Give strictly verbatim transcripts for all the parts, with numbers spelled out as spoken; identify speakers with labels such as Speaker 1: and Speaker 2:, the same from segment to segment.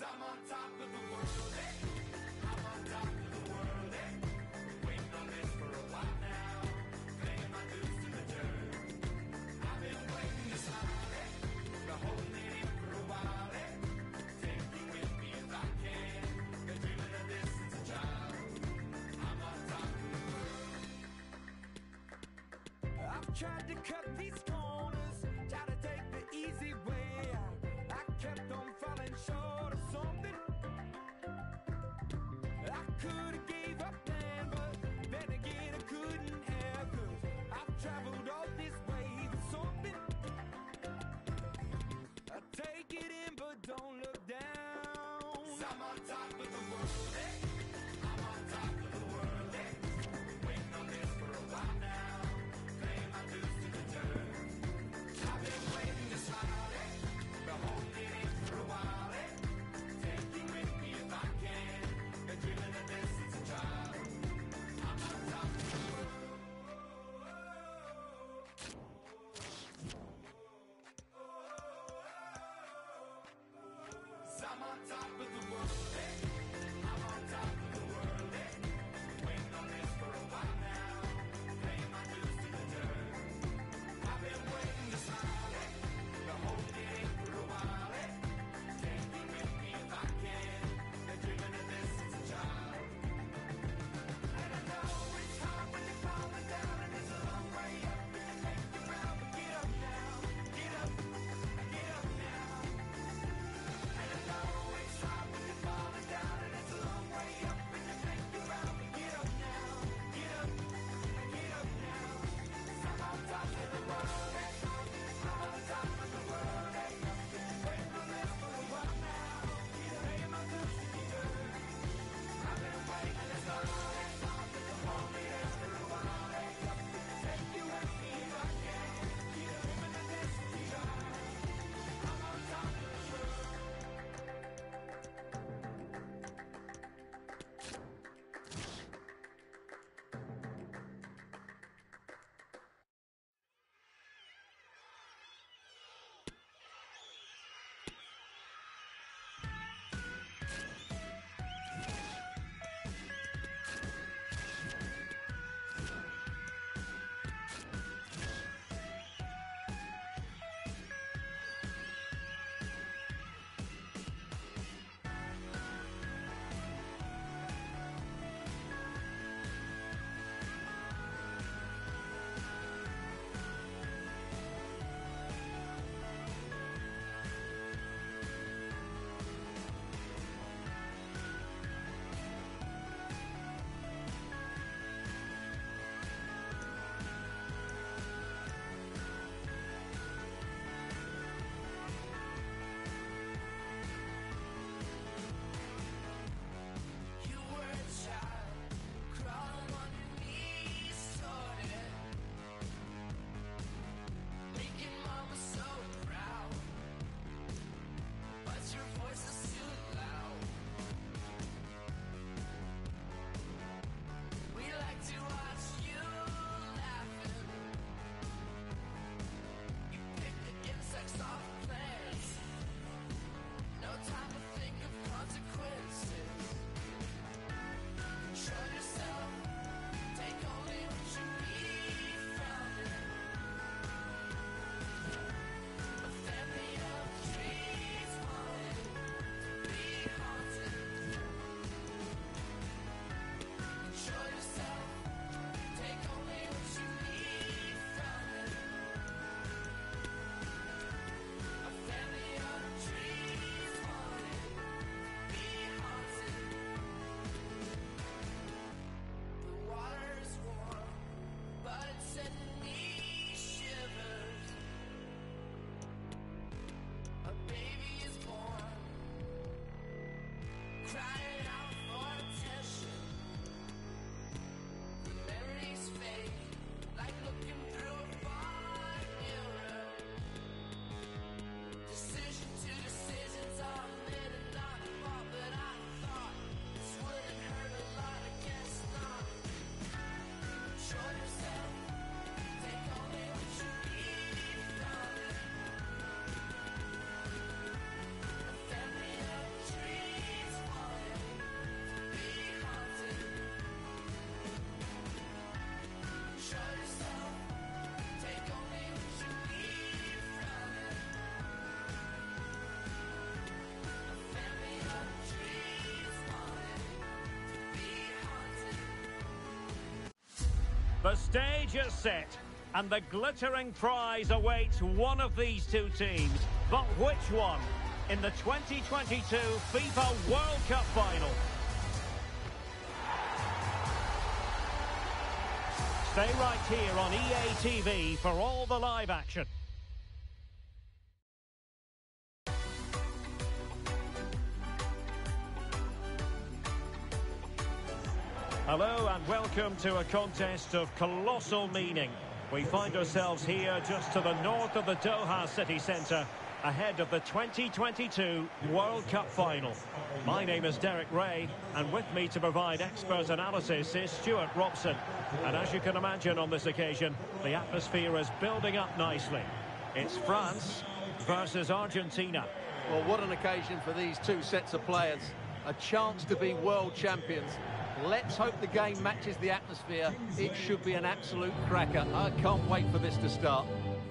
Speaker 1: I'm on top of the world, eh? I'm on top of the world, eh? Been waiting on this for a while now, paying my dues to the dirt. I've been waiting this long, eh? Been holding it in for a while, eh? Take you with me if I can. Been dreaming of this since a child. I'm on top of the world. I've tried to cut these corners, try to take the easy way out. I kept on falling short of something. I could have gave up then, but then again I couldn't have, 'cause I've traveled all this way for something. I take it in but don't look down. 'Cause I'm on top of the world, eh? I'm on top of the world, eh? Been waiting on this for a while now, paying my dues to the dirt. I've been waiting this long, eh? Been holding it in for a while, eh? Take you with me if I can. Been dreaming of this since a child. I'm on top of the world. 'Cause I'm on top of the world, eh? I'm on
Speaker 2: stage is set, and the glittering prize awaits one of these two teams. But which one? In the twenty twenty-two FIFA World Cup final. Stay right here on E A T V for all the live action. Hello and welcome to a contest of colossal meaning. We find ourselves here just to the north of the Doha city centre, ahead of the twenty twenty-two World Cup final. My name is Derek Ray, and with me to provide expert analysis is Stuart Robson. And as you can imagine on this occasion, the atmosphere is building up nicely. It's France versus Argentina.
Speaker 3: Well, what an occasion for these two sets of players. A chance to be world champions. Let's hope the game matches the atmosphere. It should be an absolute cracker. I can't wait for this to start.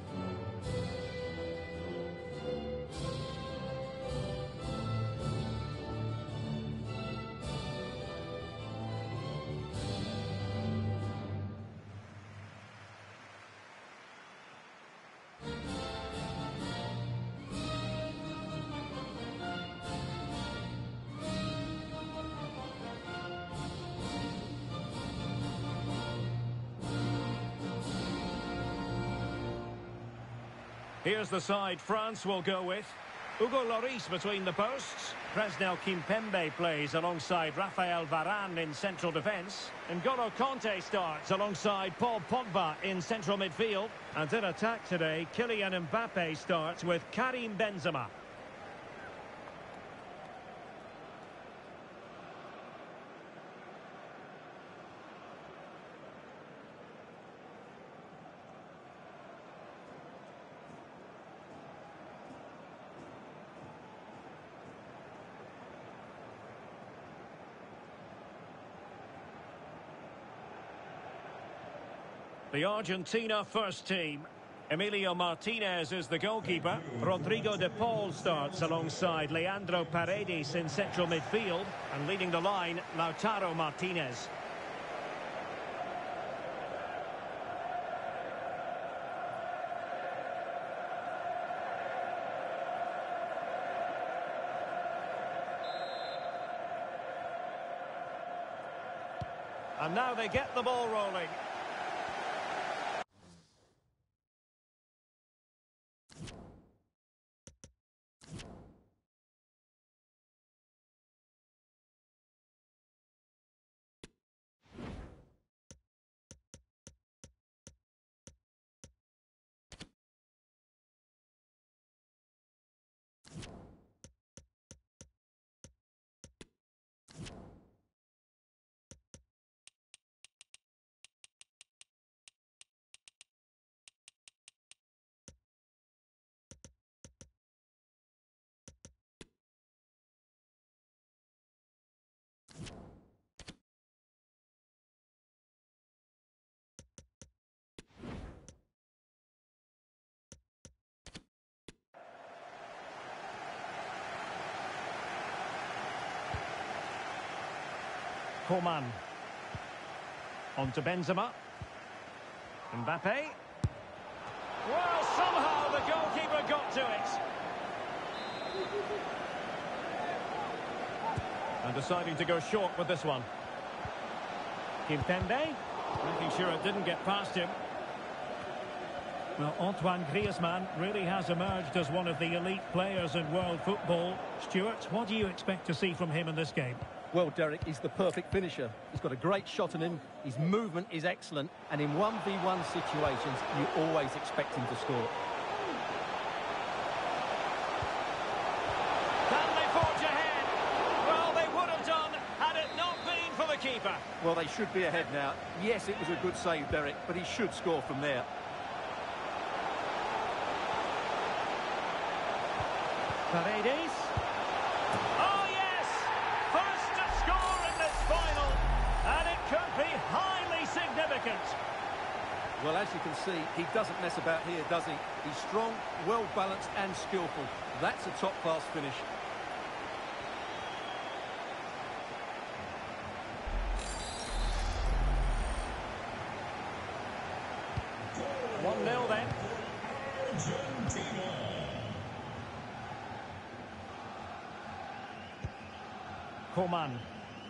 Speaker 2: Here's the side France will go with. Hugo Lloris between the posts. Presnel Kimpembe plays alongside Rafael Varane in central defence. N'Golo Kanté starts alongside Paul Pogba in central midfield. And in attack today, Kylian Mbappe starts with Karim Benzema. The Argentina first team. Emilio Martinez is the goalkeeper. Rodrigo de Paul starts alongside Leandro Paredes in central midfield. And leading the line, Lautaro Martinez. And now they get the ball rolling. Coman. On to Benzema. Mbappe. Well, somehow the goalkeeper got to it. And deciding to go short with this one. Kimpembe. Making sure it didn't get past him. Well, Antoine Griezmann really has emerged as one of the elite players in world football. Stuart, what do you expect to see from him in this game?
Speaker 4: Well, Derek, he's the perfect finisher. He's got a great shot in him, his movement is excellent, and in one v one situations, you always expect him to score.
Speaker 2: Can they forge ahead? Well, they would have done had it not been for the keeper.
Speaker 4: Well, they should be ahead now. Yes, it was a good save, Derek, but he should score from there.
Speaker 2: Paredes. Oh, yes! First to score in this final, and it could be highly significant.
Speaker 4: Well, as you can see, he doesn't mess about here, does he? He's strong, well-balanced and skillful. That's a top-class finish.
Speaker 2: Coman.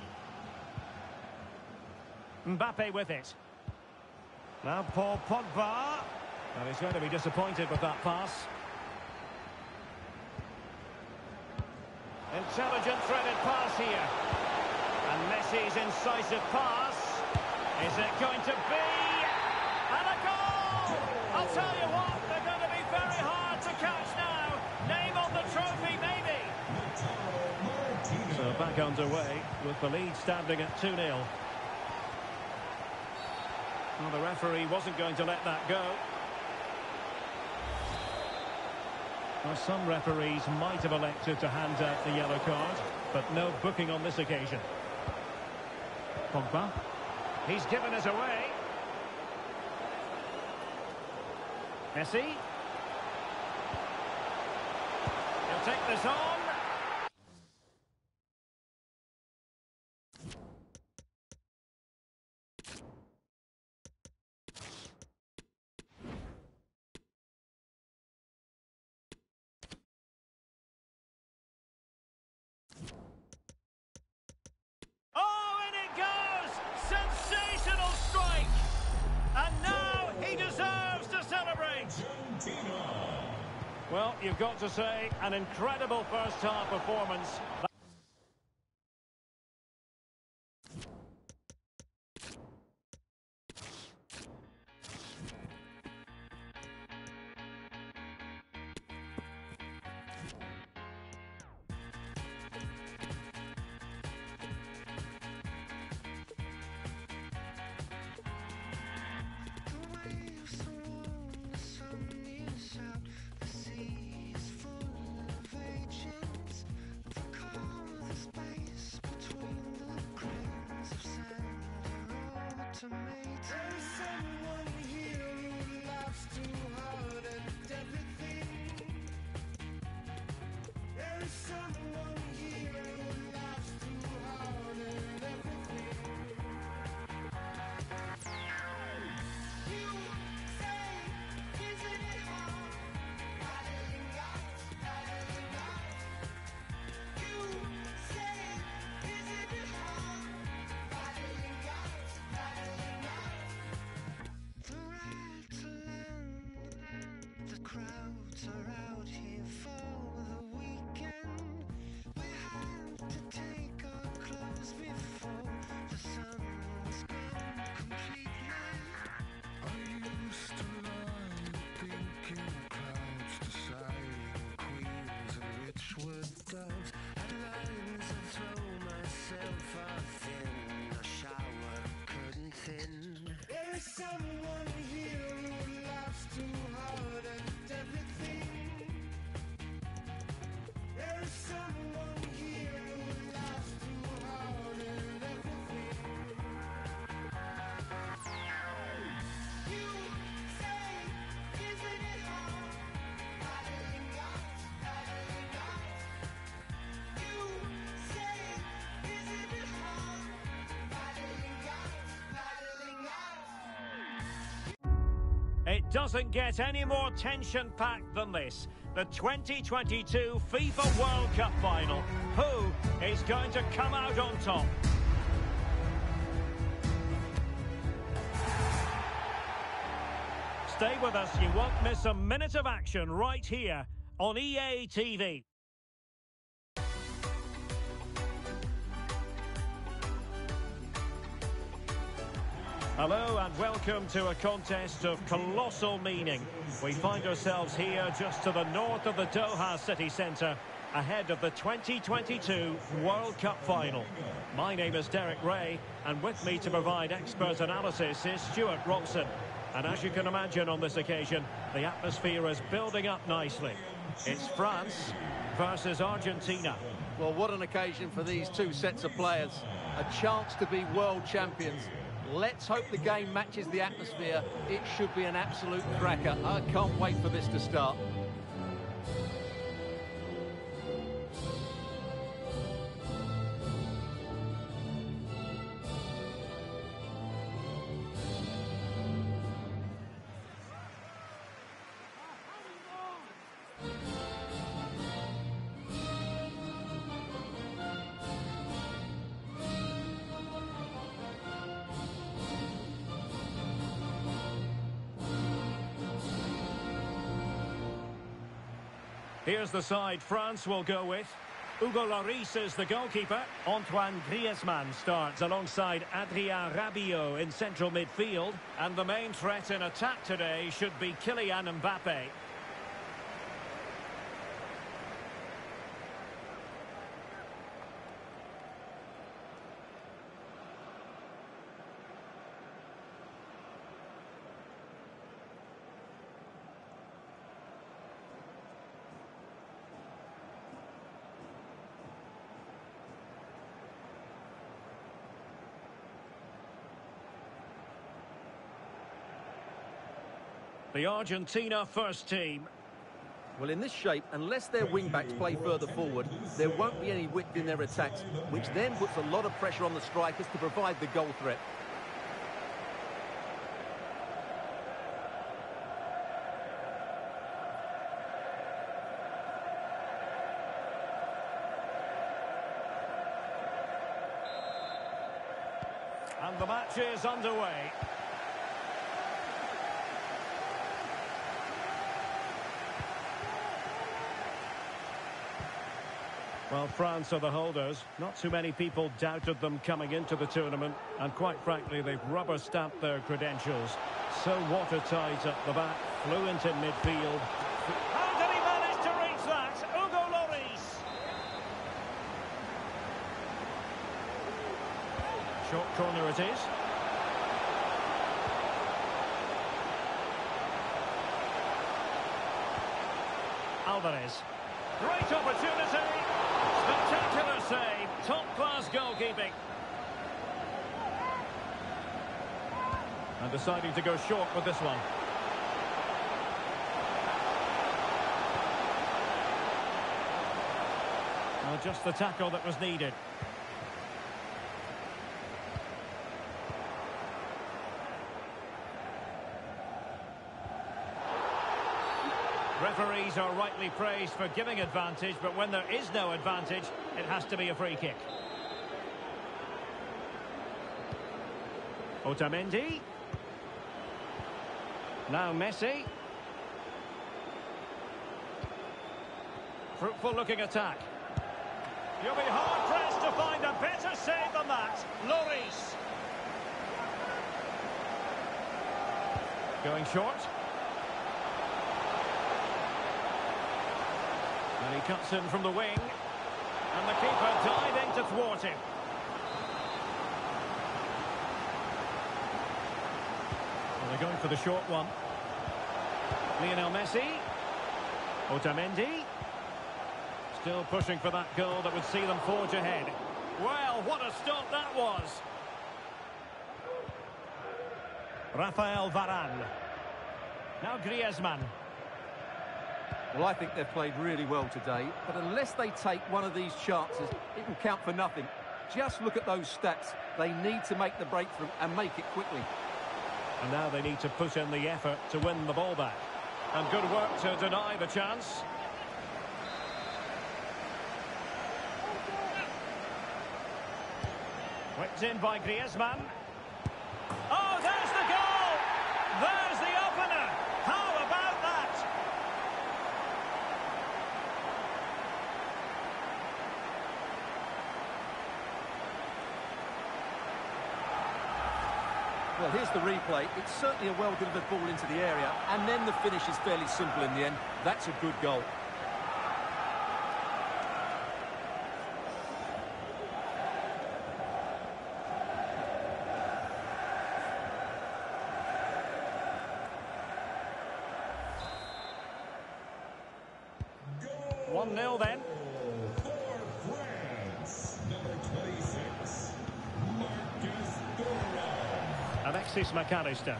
Speaker 2: Mbappe with it. Now Paul Pogba. And he's going to be disappointed with that pass. Intelligent threaded pass here. And Messi's incisive pass. Is it going to be? And a goal! I'll tell you what, they're going to be very hard to catch now. Name on the trophy, maybe. So back underway with the lead standing at two nil. Well, the referee wasn't going to let that go. Well, some referees might have elected to hand out the yellow card, but no booking on this occasion. Pogba. He's given us away. Messi. He'll take this on. Well, you've got to say, an incredible first-half performance.
Speaker 1: There's someone here who laughs too hard at everything. There's someone here who laughs too hard at everything. You say, isn't it hard? Battling out, battling out. You say, isn't it hard? Battling out, battling out. The right to land, the crowds are out here for the weekend. We had to take our clothes before the sun was gone completely. I used to lie thinking clouds deciding queens and rich wood doves. At lines and throw myself off in a shower curtain thin. There's someone here who laughs too hard at everything. There's someone here who laughs too hard at everything. You say, isn't it hard? Battling out, battling out. You say, isn't it hard? Battling out, battling out.
Speaker 2: It doesn't get any more tension-packed than this. The twenty twenty-two FIFA World Cup final. Who is going to come out on top? Stay with us, you won't miss a minute of action right here on E A T V. Hello and welcome to a contest of colossal meaning. We find ourselves here just to the north of the Doha city centre, ahead of the twenty twenty-two World Cup final. My name is Derek Ray, and with me to provide expert analysis is Stuart Robson. And as you can imagine on this occasion, the atmosphere is building up nicely. It's France versus Argentina.
Speaker 3: Well, what an occasion for these two sets of players. A chance to be world champions. Let's hope the game matches the atmosphere. It should be an absolute cracker. I can't wait for this to start.
Speaker 2: Here's the side France will go with. Hugo Lloris is the goalkeeper. Antoine Griezmann starts alongside Adrien Rabiot in central midfield. And the main threat in attack today should be Kylian Mbappe. The Argentina first team.
Speaker 4: Well, in this shape, unless their wing-backs play further forward, there won't be any width in their attacks, which then puts a lot of pressure on the strikers to provide the goal threat.
Speaker 2: And the match is underway. Well, France are the holders. Not too many people doubted them coming into the tournament. And quite frankly, they've rubber-stamped their credentials. So watertight at the back, fluent in midfield. How did he manage to reach that? Hugo Lloris. Short corner it is. Alvarez. Great opportunity. Spectacular save. Top-class goalkeeping. And deciding to go short with this one. Well, just the tackle that was needed. Referees are rightly praised for giving advantage, but when there is no advantage, it has to be a free kick. Otamendi. Now Messi. Fruitful looking attack. You'll be hard-pressed to find a better save than that. Lloris. Going short. And he cuts in from the wing. And the keeper diving to thwart him. Well, they're going for the short one. Lionel Messi. Otamendi. Still pushing for that goal that would see them forge ahead. Well, what a stop that was. Rafael Varane. Now Griezmann.
Speaker 4: Well, I think they've played really well today, but unless they take one of these chances, it will count for nothing. Just look at those stats. They need to make the breakthrough and make it quickly.
Speaker 2: And now they need to put in the effort to win the ball back. And good work to deny the chance. Whipped in by Griezmann. Oh, there's the goal! There's the opener! How about that?
Speaker 4: Well, here's the replay. It's certainly a well-delivered ball into the area, and then the finish is fairly simple in the end. That's a good goal.
Speaker 2: one nil then.
Speaker 5: For France, number twenty-six, Marcus Thuram.
Speaker 2: Alexis McAllister.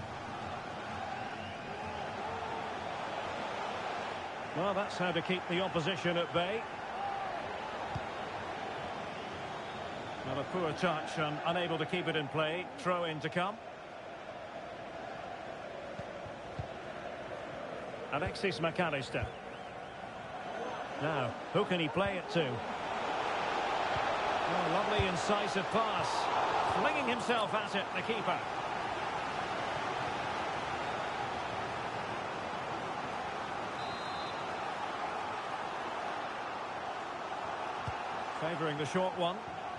Speaker 2: Well, that's how to keep the opposition at bay. Well, a poor touch and unable to keep it in play. Throw in to come. Alexis McAllister. Now, who can he play it to? Oh, lovely incisive pass. Flinging himself at it, the keeper. Favouring the short one.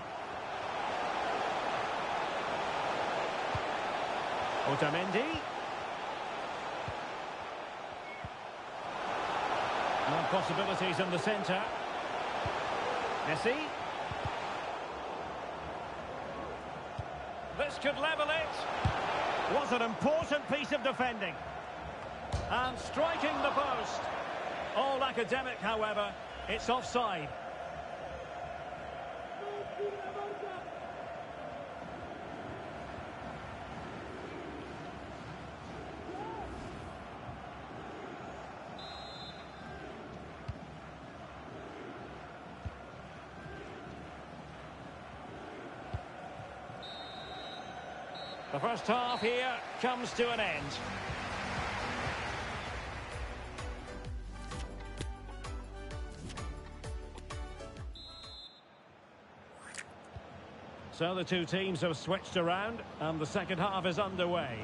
Speaker 2: Otamendi. And possibilities in the centre. Messi. This could level it. Was an important piece of defending. And striking the post. All academic, however. It's offside. The first half here comes to an end. So the two teams have switched around and the second half is underway.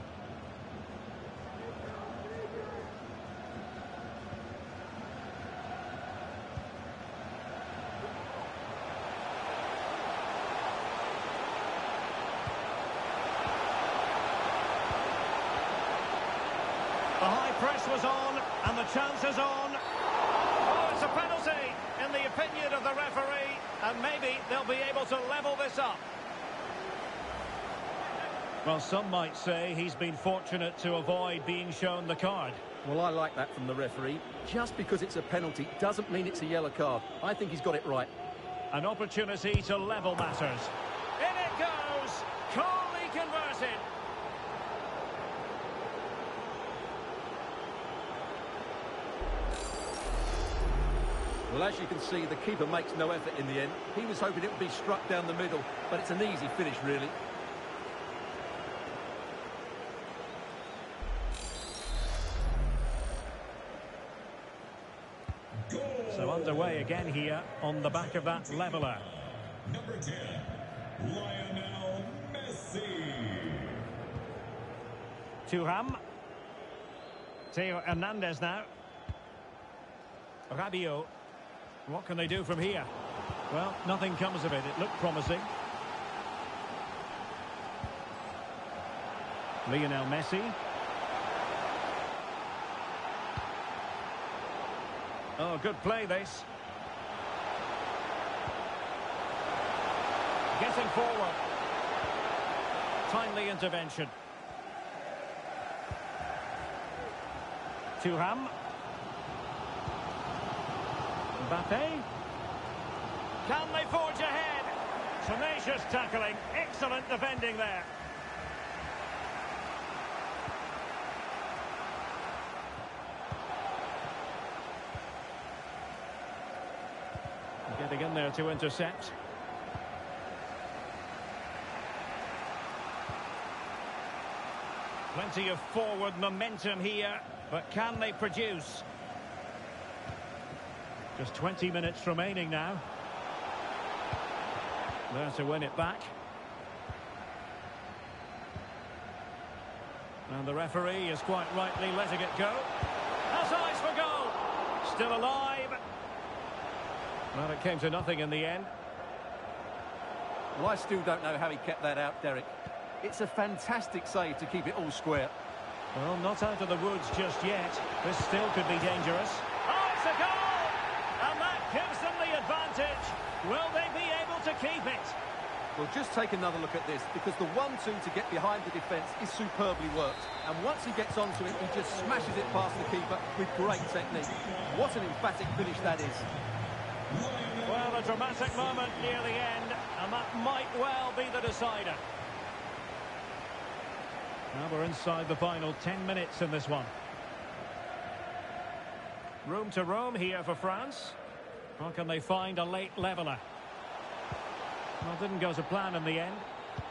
Speaker 2: The high press was on, and the chance is on. Oh, it's a penalty, in the opinion of the referee, and maybe they'll be able to level this up. Well, some might say he's been fortunate to avoid being shown the card.
Speaker 4: Well, I like that from the referee. Just because it's a penalty doesn't mean it's a yellow card. I think he's got it right.
Speaker 2: An opportunity to level matters. In it goes! Calmly converted.
Speaker 4: Well, as you can see, the keeper makes no effort in the end. He was hoping it would be struck down the middle, but it's an easy finish, really.
Speaker 2: So underway again here on the back of that leveller.
Speaker 5: Number ten, Lionel Messi.
Speaker 2: Thuram. Theo Hernandez now. Rabiot. What can they do from here? Well, nothing comes of it. It looked promising. Lionel Messi. Oh, good play, this. Getting forward. Timely intervention. Thuram. Mbappe. Can they forge ahead? Tenacious tackling. Excellent defending there. Getting in there to intercept. Plenty of forward momentum here, but can they produce? Just twenty minutes remaining now. There to win it back. And the referee is quite rightly letting it go. Has eyes for goal. Still alive. Well, it came to nothing in the end.
Speaker 4: Well, I still don't know how he kept that out, Derek. It's a fantastic save to keep it all square.
Speaker 2: Well, not out of the woods just yet. This still could be dangerous. Oh, it's a goal! And that gives them the advantage. Will they be able to keep it?
Speaker 4: Well, just take another look at this, because the one two to get behind the defence is superbly worked. And once he gets onto it, he just smashes it past the keeper with great technique. What an emphatic finish that is.
Speaker 2: Well, a dramatic moment near the end, and that might well be the decider. Now we're inside the final ten minutes in this one. Room to roam here for France. How can they find a late leveller? Well, didn't go to plan in the end.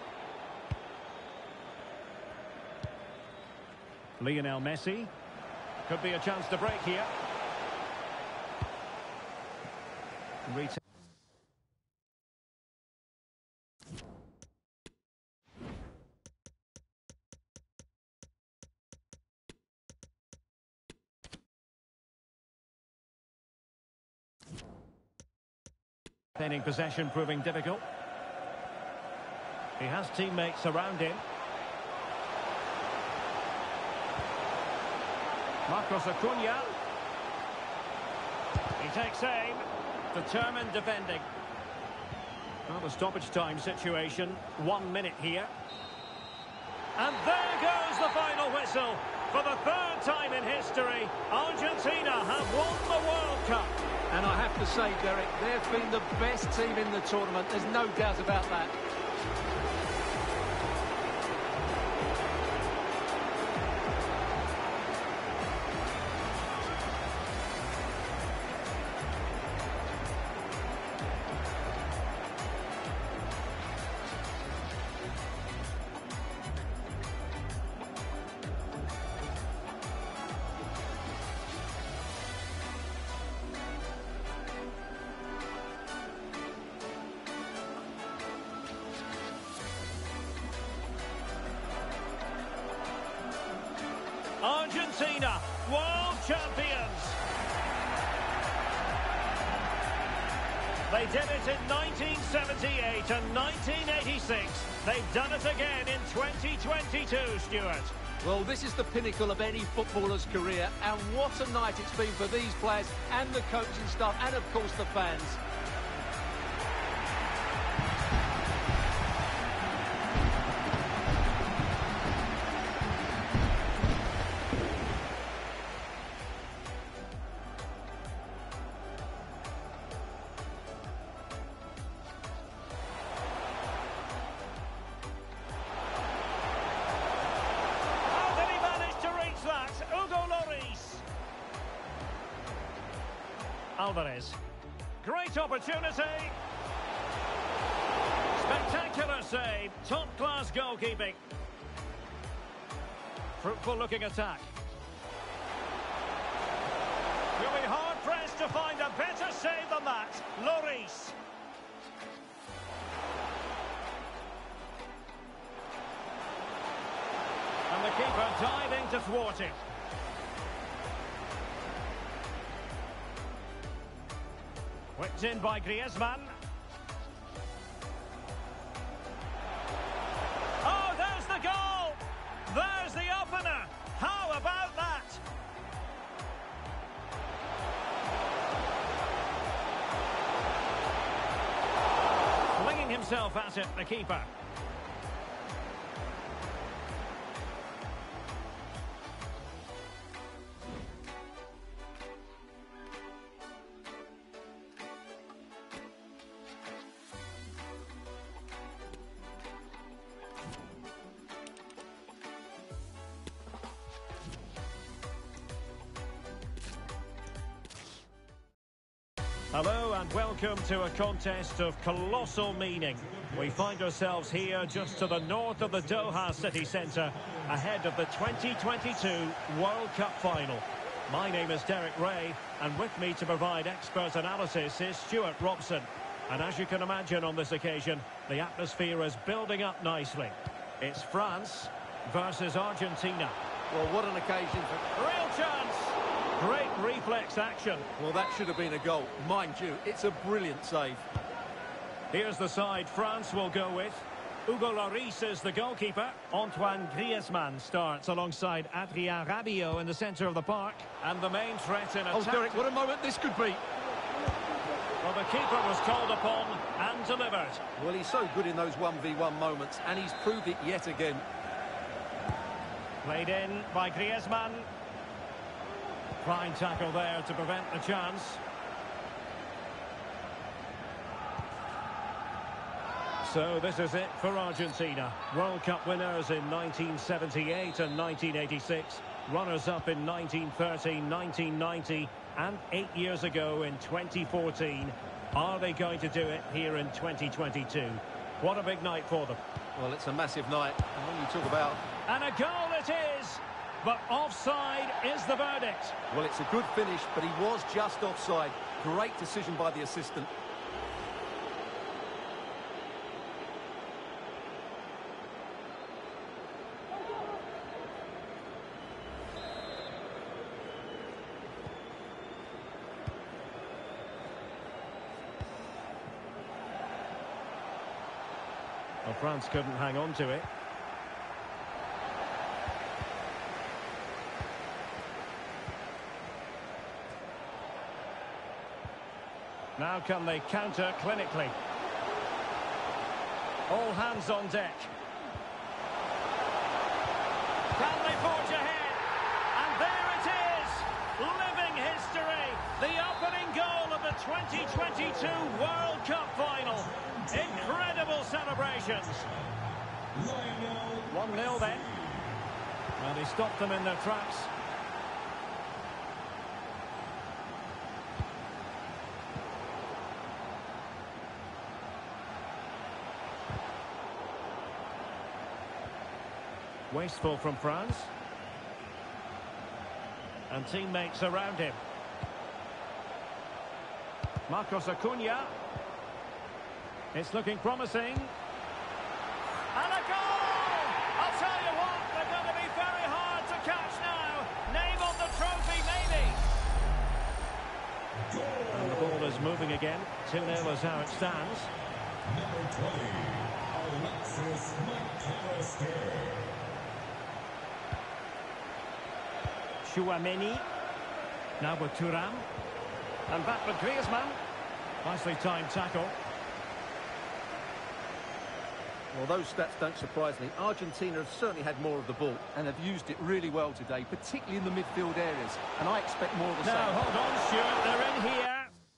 Speaker 2: Lionel Messi. Could be a chance to break here. Retail. Defending possession proving difficult. He has teammates around him. Marcos Acuna. He takes aim. Determined defending. Well, the stoppage time situation. One minute here. And there goes the final whistle. For the third time in history, Argentina have won the World Cup.
Speaker 3: And I have to say, Derek, they've been the best team in the tournament. There's no doubt about that.
Speaker 2: Argentina, world champions. They did it in nineteen seventy-eight and nineteen eighty-six. They've done it again in twenty twenty-two, Stuart.
Speaker 3: Well, this is the pinnacle of any footballer's career, and what a night it's been for these players and the coaching staff and, of course, the fans.
Speaker 2: Alvarez. Great opportunity. Spectacular save. Top-class goalkeeping. Fruitful-looking attack. You'll be hard-pressed to find a better save than that. Lloris. And the keeper diving to thwart it. Whipped in by Griezmann. Oh, there's the goal! There's the opener! How about that? Flinging himself at it, the keeper. Hello and welcome to a contest of colossal meaning. We find ourselves here just to the north of the Doha city centre, ahead of the twenty twenty-two World Cup final. My name is Derek Ray, and with me to provide expert analysis is Stuart Robson. And as you can imagine on this occasion, the atmosphere is building up nicely. It's France versus Argentina.
Speaker 3: Well, what an occasion for...
Speaker 2: Real chance! Great reflex action.
Speaker 3: Well, that should have been a goal. Mind you, it's a brilliant save.
Speaker 2: Here's the side France will go with. Hugo Lloris is the goalkeeper. Antoine Griezmann starts alongside Adrien Rabiot in the centre of the park. And the main threat in attack...
Speaker 3: Oh, Derek, what a moment this could be.
Speaker 2: Well, the keeper was called upon and delivered.
Speaker 3: Well, he's so good in those one v one moments, and he's proved it yet again.
Speaker 2: Played in by Griezmann. Fine tackle there to prevent the chance. So this is it for Argentina. World Cup winners in nineteen seventy-eight and nineteen eighty-six. Runners-up in nineteen thirty, nineteen ninety and eight years ago in twenty fourteen. Are they going to do it here in twenty twenty-two? What a big night for them.
Speaker 3: Well, it's a massive night. And when you talk about...
Speaker 2: And a goal it is! But offside is the verdict.
Speaker 3: Well, it's a good finish, but he was just offside. Great decision by the assistant.
Speaker 2: Well, France couldn't hang on to it. Now can they counter clinically? All hands on deck. Can they forge ahead? And there it is! Living history! The opening goal of the twenty twenty-two World Cup final. Incredible celebrations. one nil then. Well, he stopped them in their tracks. Wasteful from France. And teammates around him. Marcos Acuna. It's looking promising. And a goal! I'll tell you what, they're going to be very hard to catch now. Name on the trophy, maybe. And the ball is moving again. two nil is how it stands.
Speaker 5: Number twenty, Alexis McAllister.
Speaker 2: Chouameni. Now with Thuram. And back with Griezmann. Nicely timed tackle.
Speaker 4: Well, those stats don't surprise me. Argentina have certainly had more of the ball and have used it really well today, particularly in the midfield areas. And I expect more of the same.
Speaker 2: Now, hold on, Stuart. They're in here.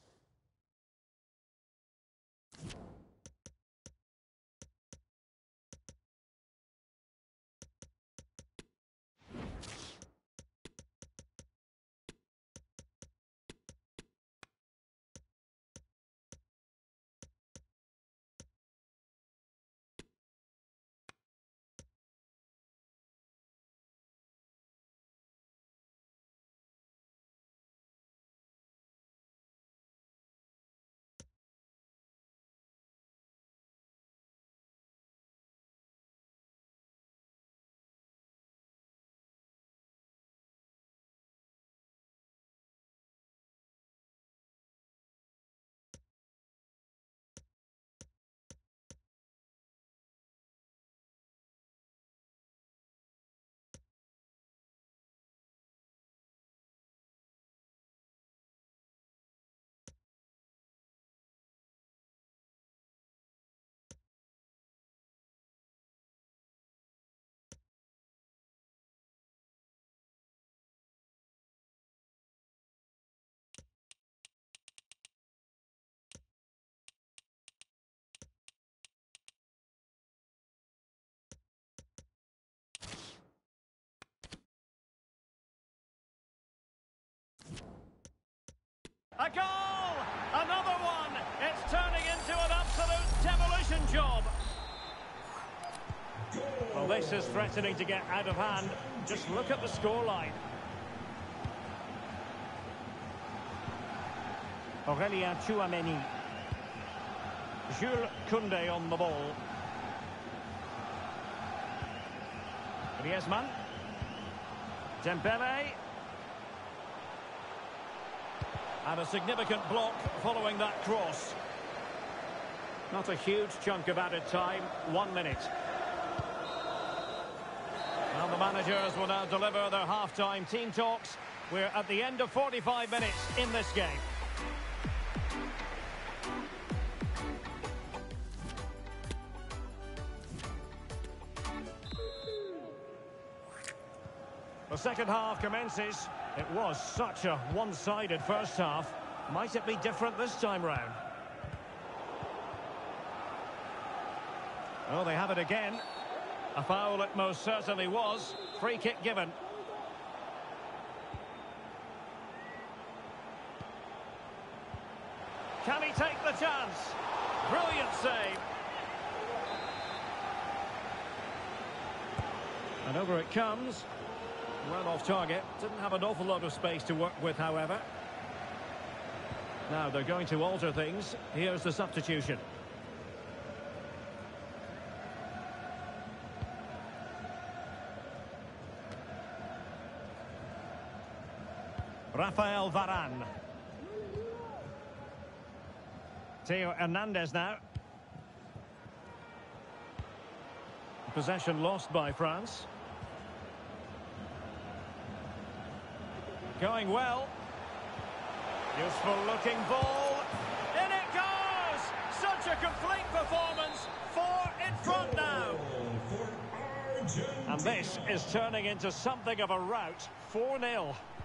Speaker 2: A goal! Another one! It's turning into an absolute demolition job. Well, this is threatening to get out of hand. Just look at the scoreline. Aurélien Chouameni. Jules Koundé on the ball. Griezmann. Dembele. And a significant block following that cross. Not a huge chunk of added time, one minute. Well, the managers will now deliver their half-time team talks. We're at the end of forty-five minutes in this game. The second half commences. It was such a one-sided first half. Might it be different this time round? Oh, they have it again. A foul it most certainly was. Free kick given. Can he take the chance? Brilliant save. And over it comes. Well off target. Didn't have an awful lot of space to work with, however. Now they're going to alter things. Here's the substitution. Rafael Varane. Theo Hernandez now. Possession lost by France. Going well. Useful looking ball. In it goes! Such a complete performance. Four in front now.
Speaker 5: For Argentina.
Speaker 2: And this is turning into something of a rout. four nil.